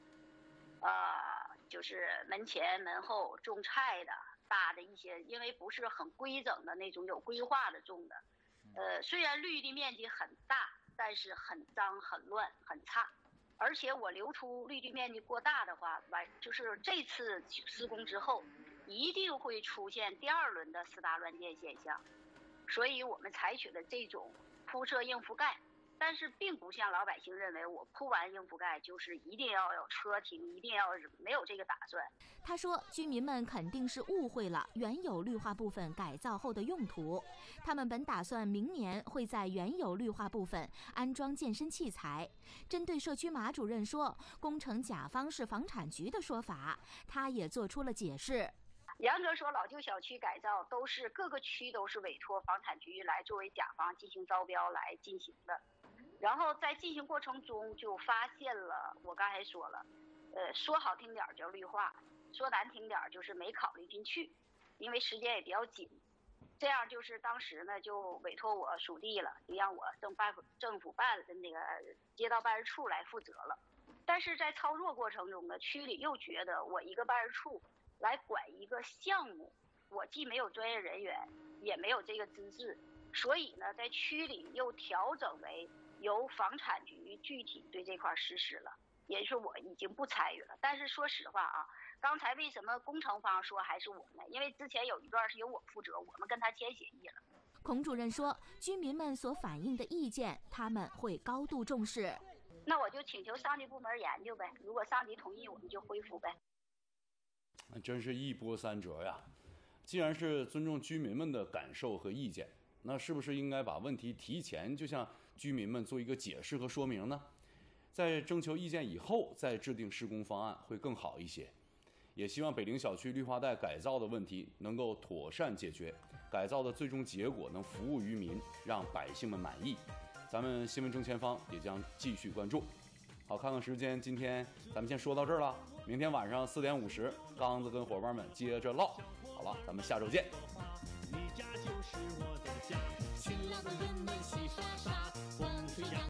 就是门前门后种菜的大的一些，因为不是很规整的那种有规划的种的，虽然绿地面积很大，但是很脏很乱很差，而且我留出绿地面积过大的话，就是这次施工之后，一定会出现第二轮的四大乱建现象，所以我们采取了这种铺设硬覆盖。但是并不像老百姓认为我铺完硬覆盖就是一定要有车停，一定要没有这个打算。 他说，居民们肯定是误会了原有绿化部分改造后的用途，他们本打算明年会在原有绿化部分安装健身器材。针对社区马主任说工程甲方是房产局的说法，他也做出了解释。 严格说，老旧小区改造都是各个区都是委托房产局来作为甲方进行招标来进行的。然后在进行过程中就发现了，我刚才说了，说好听点叫绿化，说难听点就是没考虑进去，因为时间也比较紧，这样就是当时呢就委托我属地了，就让我政府办的那个街道办事处来负责了。但是在操作过程中呢，区里又觉得我一个办事处来管一个项目，我既没有专业人员，也没有这个资质，所以呢在区里又调整为由房产局具体对这块实施了，也就是我已经不参与了。但是说实话啊，刚才为什么工程方说还是我们？因为之前有一段是由我负责，我们跟他签协议了。 孔主任说，居民们所反映的意见，他们会高度重视。 那我就请求上级部门研究呗，如果上级同意，我们就恢复呗。 真是一波三折呀！既然是尊重居民们的感受和意见，那是不是应该把问题提前就向居民们做一个解释和说明呢？在征求意见以后再制定施工方案会更好一些。也希望北陵小区绿化带改造的问题能够妥善解决，改造的最终结果能服务于民，让百姓们满意。咱们新闻正前方也将继续关注。好，看看时间，今天咱们先说到这儿了。明天晚上4点50，刚子跟伙伴们接着唠。好了，咱们下周见。你家就是